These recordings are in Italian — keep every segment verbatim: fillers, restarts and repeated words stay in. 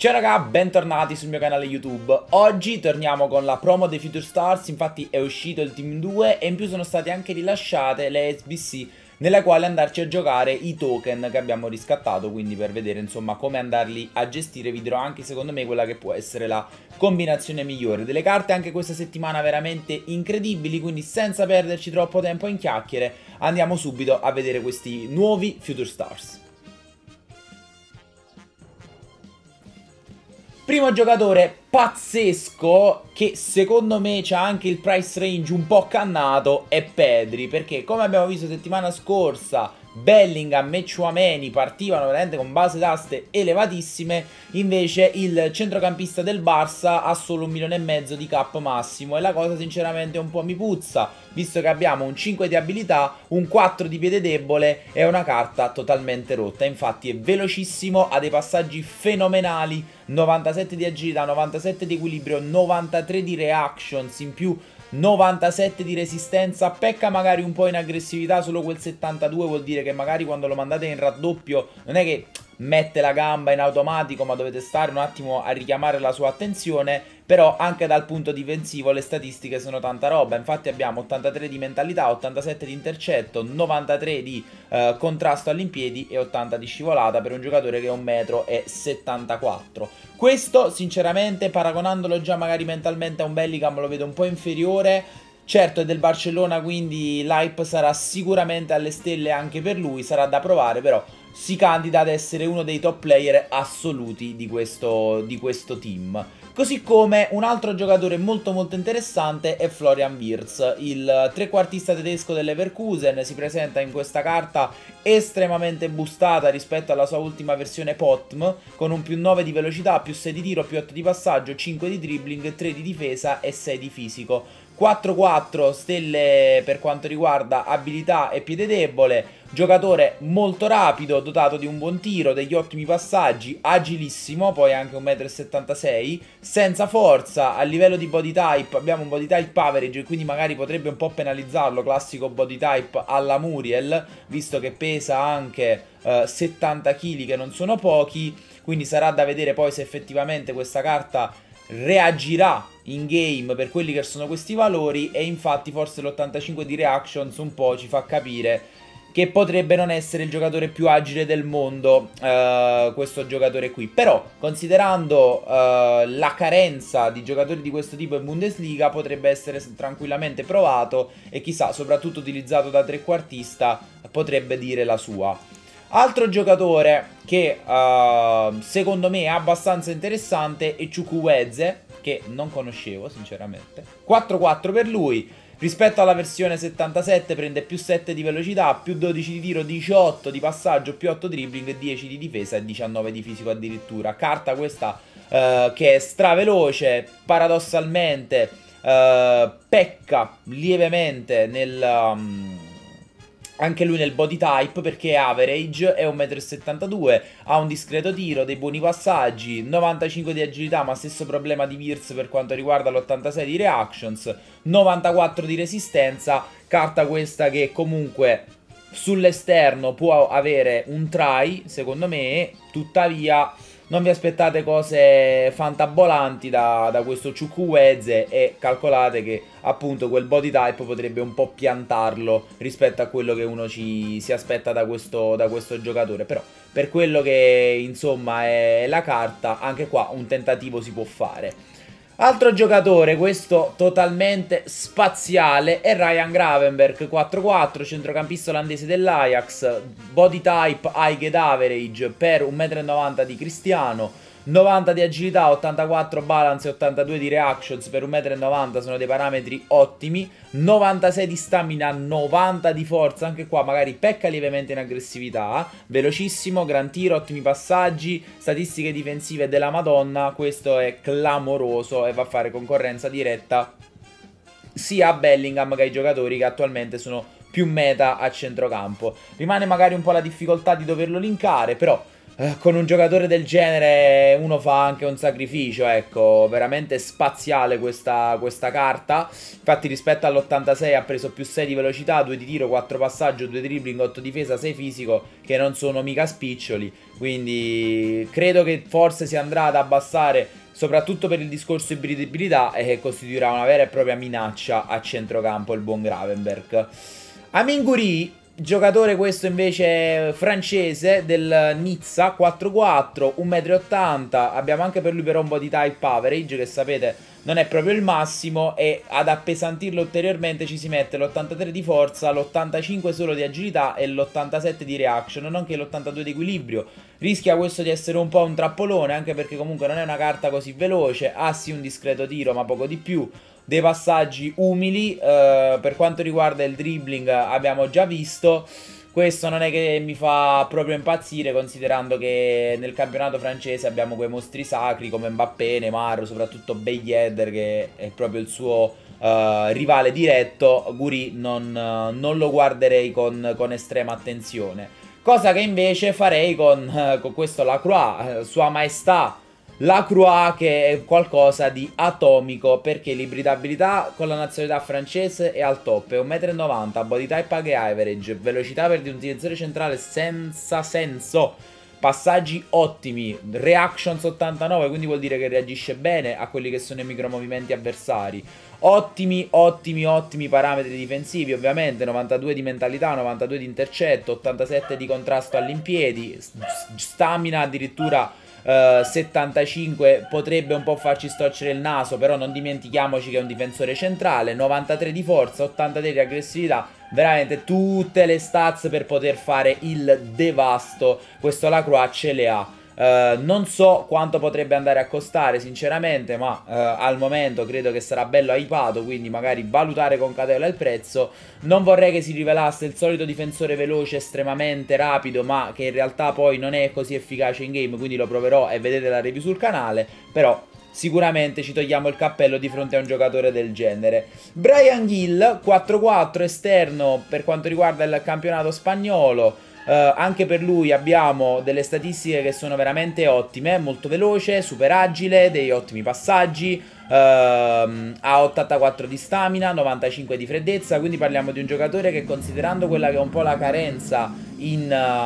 Ciao raga, bentornati sul mio canale YouTube. Oggi torniamo con la promo dei Future Stars. Infatti è uscito il Team due e in più sono state anche rilasciate le S B C nella quale andarci a giocare i token che abbiamo riscattato, quindi per vedere insomma come andarli a gestire vi dirò anche secondo me quella che può essere la combinazione migliore. Delle carte anche questa settimana veramente incredibili, quindi senza perderci troppo tempo in chiacchiere andiamo subito a vedere questi nuovi Future Stars. Primo giocatore pazzesco che secondo me c'ha anche il price range un po' cannato è Pedri, perché come abbiamo visto settimana scorsa Bellingham e Tchouaméni partivano veramente con base d'aste elevatissime, invece il centrocampista del Barça ha solo un milione e mezzo di cap massimo e la cosa sinceramente un po' mi puzza, visto che abbiamo un cinque di abilità, un quattro di piede debole e una carta totalmente rotta. Infatti è velocissimo, ha dei passaggi fenomenali, novantasette di agilità, novantasette di equilibrio, novantatré di reactions, in più novantasette di resistenza, pecca magari un po' in aggressività, solo quel settantadue vuol dire che magari quando lo mandate in raddoppio non è che mette la gamba in automatico, ma dovete stare un attimo a richiamare la sua attenzione. Però anche dal punto difensivo le statistiche sono tanta roba. Infatti abbiamo ottantatré di mentalità, ottantasette di intercetto, novantatré di eh, contrasto all'impiedi e ottanta di scivolata per un giocatore che è un metro e settantaquattro. Questo sinceramente, paragonandolo già magari mentalmente a un Bellingham, lo vedo un po' inferiore. Certo è del Barcellona, quindi l'hype sarà sicuramente alle stelle anche per lui, sarà da provare, però si candida ad essere uno dei top player assoluti di questo, di questo team. Così come un altro giocatore molto molto interessante è Florian Wirtz, il trequartista tedesco dell'Leverkusen. Si presenta in questa carta estremamente boostata rispetto alla sua ultima versione P O T M, con un più nove di velocità, più sei di tiro, più otto di passaggio, cinque di dribbling, tre di difesa e sei di fisico. quattro quattro stelle per quanto riguarda abilità e piede debole. Giocatore molto rapido, dotato di un buon tiro, degli ottimi passaggi, agilissimo, poi anche un metro e settantasei, senza forza. A livello di body type abbiamo un body type average e quindi magari potrebbe un po' penalizzarlo, classico body type alla Muriel, visto che pesa anche eh, settanta chili, che non sono pochi, quindi sarà da vedere poi se effettivamente questa carta reagirà in game per quelli che sono questi valori. E infatti forse l'ottantacinque di reactions un po' ci fa capire che potrebbe non essere il giocatore più agile del mondo, uh, questo giocatore qui. Però considerando uh, la carenza di giocatori di questo tipo in Bundesliga, potrebbe essere tranquillamente provato e chissà, soprattutto utilizzato da trequartista, potrebbe dire la sua. Altro giocatore che uh, secondo me è abbastanza interessante è Chukwueze, che non conoscevo sinceramente. quattro quattro per lui. Rispetto alla versione settantasette prende più sette di velocità, più dodici di tiro, diciotto di passaggio, più otto dribbling, dieci di difesa e diciannove di fisico addirittura. Carta questa uh, che è straveloce, paradossalmente uh, pecca lievemente nel... Um, anche lui nel body type, perché è average, è un metro e settantadue, ha un discreto tiro, dei buoni passaggi, novantacinque di agilità, ma stesso problema di Wirtz per quanto riguarda l'ottantasei di reactions, novantaquattro di resistenza. Carta questa che comunque sull'esterno può avere un try, secondo me, tuttavia non vi aspettate cose fantabolanti da, da questo Chukwueze e calcolate che appunto quel body type potrebbe un po' piantarlo rispetto a quello che uno ci si aspetta da questo, da questo giocatore. Però per quello che insomma è la carta, anche qua un tentativo si può fare. Altro giocatore, questo totalmente spaziale, è Ryan Gravenberch, quattro quattro, centrocampista olandese dell'Ajax, body type high get average per un metro e novanta di Cristiano, novanta di agilità, ottantaquattro balance e ottantadue di reactions per un metro e novanta, sono dei parametri ottimi, novantasei di stamina, novanta di forza, anche qua magari pecca lievemente in aggressività, velocissimo, gran tiro, ottimi passaggi, statistiche difensive della Madonna. Questo è clamoroso e va a fare concorrenza diretta sia a Bellingham che ai giocatori che attualmente sono più meta a centrocampo. Rimane magari un po' la difficoltà di doverlo linkare, però con un giocatore del genere uno fa anche un sacrificio, ecco, veramente spaziale questa, questa carta. Infatti rispetto all'ottantasei ha preso più sei di velocità, due di tiro, quattro passaggio, due dribbling, otto difesa, sei fisico, che non sono mica spiccioli. Quindi credo che forse si andrà ad abbassare, soprattutto per il discorso ibridibilità, e che costituirà una vera e propria minaccia a centrocampo il buon Gravenberch. Amin Gouiri, giocatore questo invece francese del Nizza, quattro quattro, uno e ottanta metri, abbiamo anche per lui però un body type average che sapete non è proprio il massimo, e ad appesantirlo ulteriormente ci si mette l'ottantatré di forza, l'ottantacinque solo di agilità e l'ottantasette di reaction, nonché l'ottantadue di equilibrio. Rischia questo di essere un po' un trappolone, anche perché comunque non è una carta così veloce, ha sì un discreto tiro ma poco di più, dei passaggi umili, eh, per quanto riguarda il dribbling abbiamo già visto. Questo non è che mi fa proprio impazzire, considerando che nel campionato francese abbiamo quei mostri sacri come Mbappé, Neymar, soprattutto Ben Yedder, che è proprio il suo uh, rivale diretto. Gouiri non, uh, non lo guarderei con, con estrema attenzione. Cosa che invece farei con, uh, con questo Lacroix, uh, Sua Maestà Lacroix, che è qualcosa di atomico, perché l'ibridabilità con la nazionalità francese è al top, è uno e novanta metri, body type anche average, velocità per un difensore centrale senza senso, passaggi ottimi, reactions ottantanove, quindi vuol dire che reagisce bene a quelli che sono i micromovimenti avversari. Ottimi, ottimi, ottimi parametri difensivi, ovviamente, novantadue di mentalità, novantadue di intercetto, ottantasette di contrasto all'impiedi, stamina addirittura Uh, settantacinque, potrebbe un po' farci storcere il naso, però non dimentichiamoci che è un difensore centrale. Novantatré di forza, ottantatré di aggressività, veramente tutte le stats per poter fare il devasto. Questo Lacroix ce le ha. Uh, non so quanto potrebbe andare a costare sinceramente, ma uh, al momento credo che sarà bello hypato, quindi magari valutare con cautela il prezzo. Non vorrei che si rivelasse il solito difensore veloce, estremamente rapido, ma che in realtà poi non è così efficace in game, quindi lo proverò e vedete la review sul canale. Però sicuramente ci togliamo il cappello di fronte a un giocatore del genere. Bryan Gil, quattro quattro, esterno per quanto riguarda il campionato spagnolo. Uh, anche per lui abbiamo delle statistiche che sono veramente ottime, molto veloce, super agile, dei ottimi passaggi, uh, ha ottantaquattro di stamina, novantacinque di freddezza, quindi parliamo di un giocatore che, considerando quella che è un po' la carenza in,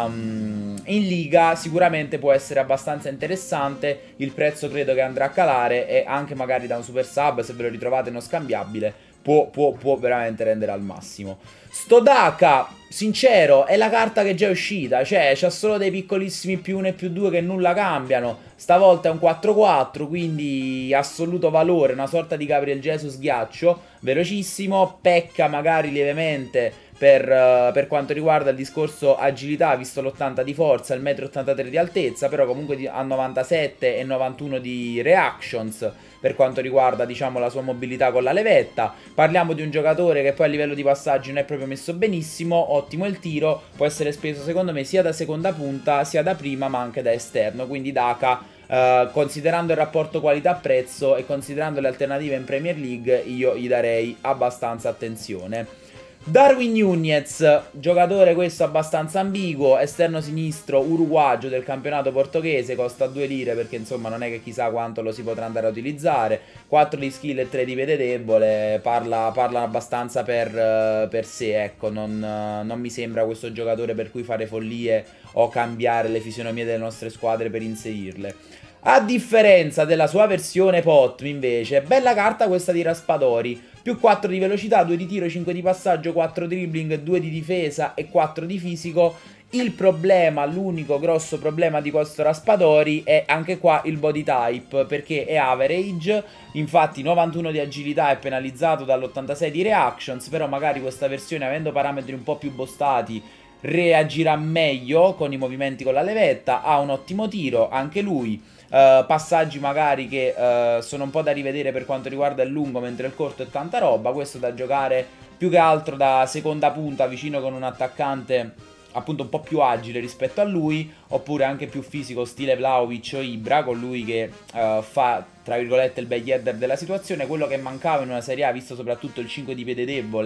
um, in liga, sicuramente può essere abbastanza interessante. Il prezzo credo che andrà a calare, e anche magari da un super sub, se ve lo ritrovate non scambiabile, può, può, può veramente rendere al massimo. Sto Daka, sincero, è la carta che già è uscita, cioè c'ha solo dei piccolissimi più uno e più due che nulla cambiano. Stavolta è un quattro quattro, quindi assoluto valore, una sorta di Gabriel Jesus ghiaccio, velocissimo, pecca magari lievemente per, uh, per quanto riguarda il discorso agilità, visto l'ottanta di forza, il uno e ottantatré metri di altezza, però comunque ha novantasette e novantuno di reactions per quanto riguarda, diciamo, la sua mobilità con la levetta. Parliamo di un giocatore che poi a livello di passaggi non è proprio messo benissimo, ottimo il tiro, può essere speso secondo me sia da seconda punta sia da prima ma anche da esterno, quindi Daka, uh, considerando il rapporto qualità-prezzo e considerando le alternative in Premier League, io gli darei abbastanza attenzione. Darwin Núñez, giocatore questo abbastanza ambiguo, esterno sinistro uruguagio del campionato portoghese, costa due lire perché insomma non è che chissà quanto lo si potrà andare a utilizzare, quattro di skill e tre di piede debole, parla, parla abbastanza per, uh, per sé, ecco, non, uh, non mi sembra questo giocatore per cui fare follie o cambiare le fisionomie delle nostre squadre per inserirle. A differenza della sua versione P O T M invece, bella carta questa di Raspadori, più quattro di velocità, due di tiro, cinque di passaggio, quattro dribbling, due di difesa e quattro di fisico. Il problema, l'unico grosso problema di questo Raspadori è anche qua il body type, perché è average, infatti novantuno di agilità è penalizzato dall'ottantasei di reactions, però magari questa versione, avendo parametri un po' più boostati, reagirà meglio con i movimenti con la levetta, ha un ottimo tiro anche lui. Uh, passaggi magari che uh, sono un po' da rivedere per quanto riguarda il lungo, mentre il corto è tanta roba. Questo da giocare più che altro da seconda punta, vicino con un attaccante appunto un po' più agile rispetto a lui, oppure anche più fisico stile Vlahovic o Ibra, con lui che uh, fa tra virgolette il bel header della situazione. Quello che mancava in una Serie A, visto soprattutto il cinque di piede debole,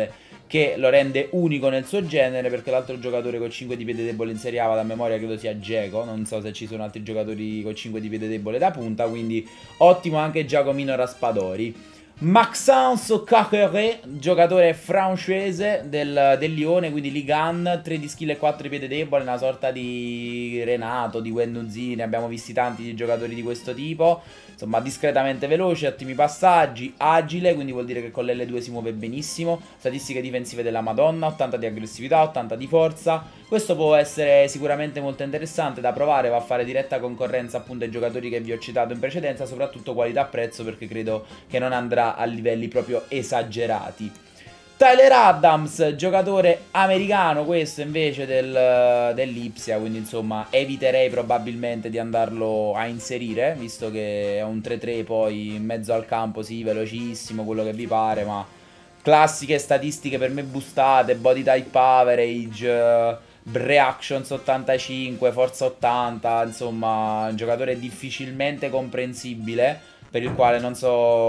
che lo rende unico nel suo genere, perché l'altro giocatore con cinque di piede debole in Serie A, da memoria credo sia Dzeko, non so se ci sono altri giocatori con cinque di piede debole da punta, quindi ottimo anche Giacomino Raspadori. Maxence Caqueret, giocatore francese del, del Lione, quindi Ligue uno, tre di skill e quattro di piede debole, una sorta di Renato, di Guendouzi, ne abbiamo visti tanti di giocatori di questo tipo. Insomma, discretamente veloce, ottimi passaggi, agile, quindi vuol dire che con l'L due si muove benissimo. Statistiche difensive della Madonna, ottanta di aggressività, ottanta di forza. Questo può essere sicuramente molto interessante da provare, va a fare diretta concorrenza appunto ai giocatori che vi ho citato in precedenza, soprattutto qualità-prezzo, perché credo che non andrà a livelli proprio esagerati. Tyler Adams, giocatore americano, questo invece del, dell'Ipsia, quindi insomma eviterei probabilmente di andarlo a inserire, visto che è un tre tre poi in mezzo al campo, sì, velocissimo, quello che vi pare, ma classiche statistiche per me boostate, body type average, reactions ottantacinque, forza ottanta, insomma un giocatore difficilmente comprensibile, per il quale non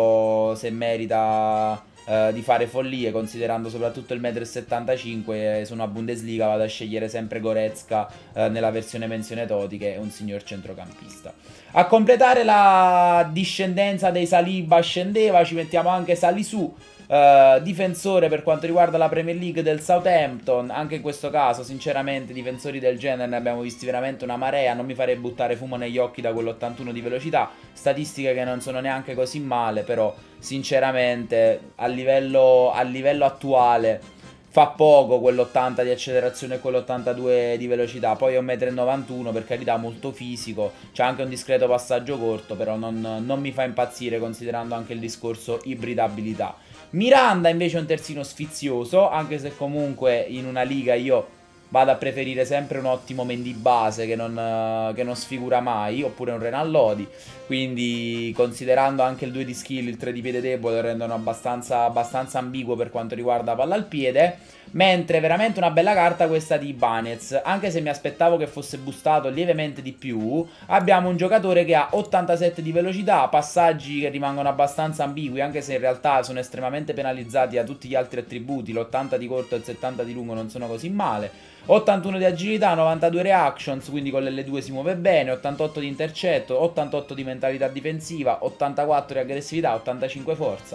so se merita Uh, di fare follie, considerando soprattutto il uno e settantacinque m. Su una Bundesliga vado a scegliere sempre Goretzka uh, nella versione menzione Totti, che è un signor centrocampista. A completare la discendenza dei Saliba scendeva, ci mettiamo anche Salisu, uh, difensore per quanto riguarda la Premier League del Southampton. Anche in questo caso sinceramente difensori del genere ne abbiamo visti veramente una marea, non mi farei buttare fumo negli occhi da quell'ottantuno di velocità, statistiche che non sono neanche così male, però sinceramente a livello, a livello attuale fa poco quell'ottanta di accelerazione e quell'ottantadue di velocità. Poi è un metro e novantuno, per carità, molto fisico, c'è anche un discreto passaggio corto, però non, non mi fa impazzire considerando anche il discorso ibridabilità. Miranda invece è un terzino sfizioso, anche se comunque in una liga io vado a preferire sempre un ottimo Mendy base che non, uh, che non sfigura mai, oppure un Renan Lodi. Quindi considerando anche il due di skill, il tre di piede debole, lo rendono abbastanza, abbastanza ambiguo per quanto riguarda palla al piede. Mentre veramente una bella carta questa di Ibanez, anche se mi aspettavo che fosse boostato lievemente di più. Abbiamo un giocatore che ha ottantasette di velocità, passaggi che rimangono abbastanza ambigui, anche se in realtà sono estremamente penalizzati da tutti gli altri attributi. L'ottanta di corto e il settanta di lungo non sono così male. ottantuno di agilità, novantadue reactions, quindi con l'L due si muove bene, ottantotto di intercetto, ottantotto di mentalità difensiva, ottantaquattro di aggressività, ottantacinque forza.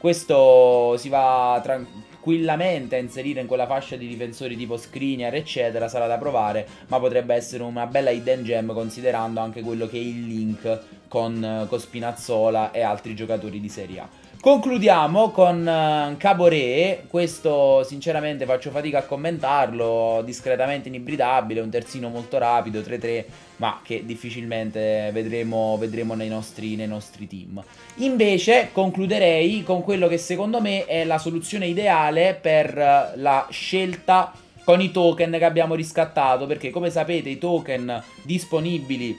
Questo si va tranquillamente a inserire in quella fascia di difensori tipo Skriniar eccetera, sarà da provare, ma potrebbe essere una bella hidden gem considerando anche quello che è il link con, con Spinazzola e altri giocatori di Serie A. Concludiamo con uh, Caboret, questo sinceramente faccio fatica a commentarlo, discretamente inibridabile, un terzino molto rapido, tre tre, ma che difficilmente vedremo, vedremo nei, nostri, nei nostri team. Invece concluderei con quello che secondo me è la soluzione ideale per uh, la scelta con i token che abbiamo riscattato, perché come sapete i token disponibili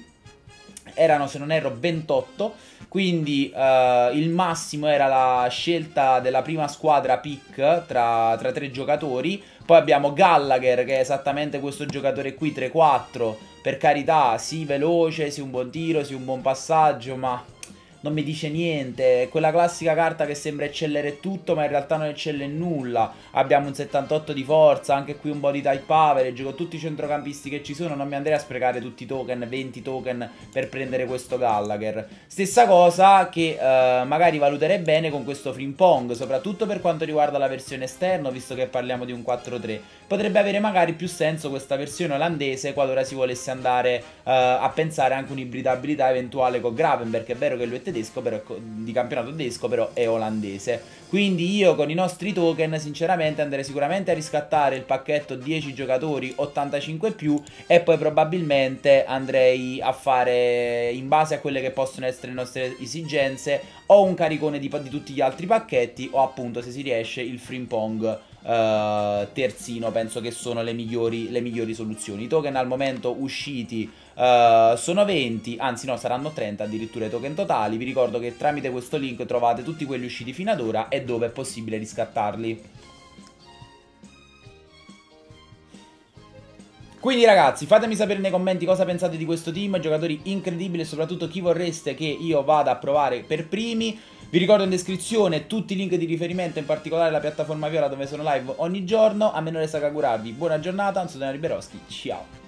erano, se non erro, ventotto, quindi uh, il massimo era la scelta della prima squadra pick tra, tra tre giocatori. Poi abbiamo Gallagher, che è esattamente questo giocatore qui, tre quattro, per carità, sì veloce, sì un buon tiro, sì un buon passaggio, ma non mi dice niente. È quella classica carta che sembra eccellere tutto, ma in realtà non eccelle in nulla. Abbiamo un settantotto di forza, anche qui un body type average. Con tutti i centrocampisti che ci sono non mi andrei a sprecare tutti i token, venti token per prendere questo Gallagher. Stessa cosa che eh, magari valuterei bene con questo Frimpong, soprattutto per quanto riguarda la versione esterno, visto che parliamo di un quattro tre. Potrebbe avere magari più senso questa versione olandese qualora si volesse andare eh, a pensare anche un'ibridabilità eventuale con Gravenberg. È vero che lui è tedesco, però di campionato tedesco, però è olandese. Quindi io con i nostri token sinceramente andrei sicuramente a riscattare il pacchetto dieci giocatori ottantacinque più, e poi probabilmente andrei a fare, in base a quelle che possono essere le nostre esigenze, o un caricone di, di tutti gli altri pacchetti, o appunto, se si riesce, il Frimpong Uh, terzino. Penso che sono le migliori, le migliori soluzioni. I token al momento usciti uh, sono venti, anzi no, saranno trenta addirittura i token totali. Vi ricordo che tramite questo link trovate tutti quelli usciti fino ad ora e dove è possibile riscattarli. Quindi ragazzi, fatemi sapere nei commenti cosa pensate di questo team, giocatori incredibili e soprattutto chi vorreste che io vada a provare per primi. Vi ricordo in descrizione tutti i link di riferimento, in particolare la piattaforma Viola dove sono live ogni giorno. A me non resta che augurarvi buona giornata, un saluto da Riberoschi, ciao!